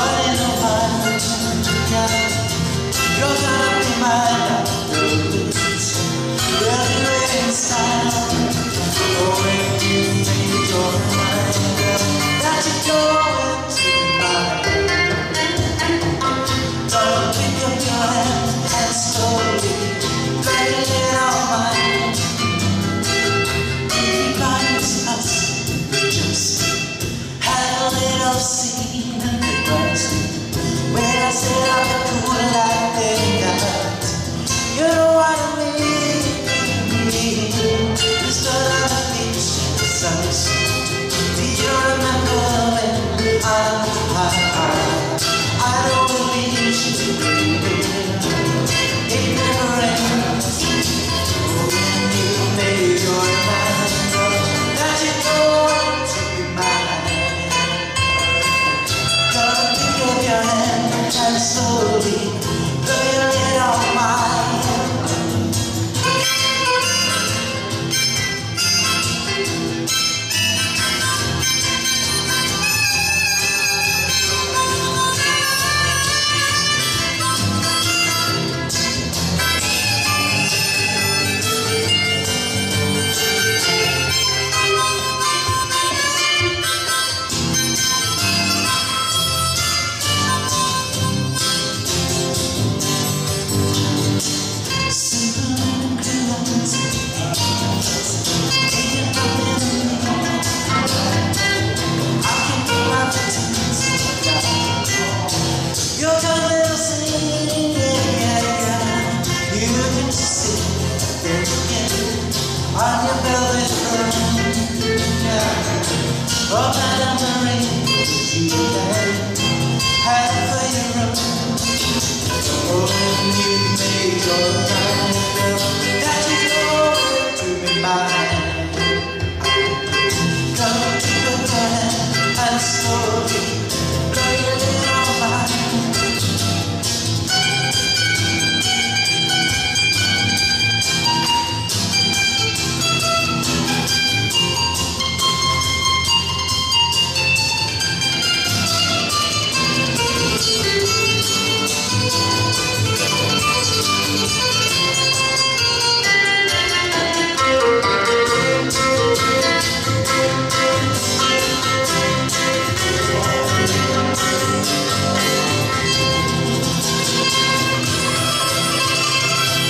in a while together, you're gonna be my love. We'll do it in style. Oh, when you made your mind up that you're going to be mine, don't pick up your hand and slowly lay it on mine. If you promise us, just had a little scene in the grass when I said I was cool like that. You know what I mean? We stood on the beach in the sunset. Do you remember when I don't believe you, baby? It never ends. Oh, when you made your mind up that you're going to be mine, gonna pick up your hand and slowly lay it on mine. On your velvet throne, yeah. Oh, Madame Marie, you had for your own. Oh, when you made your mind up that you're going to be mine, come to your hand and slowly lay it on mine.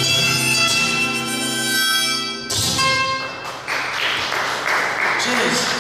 Cheers.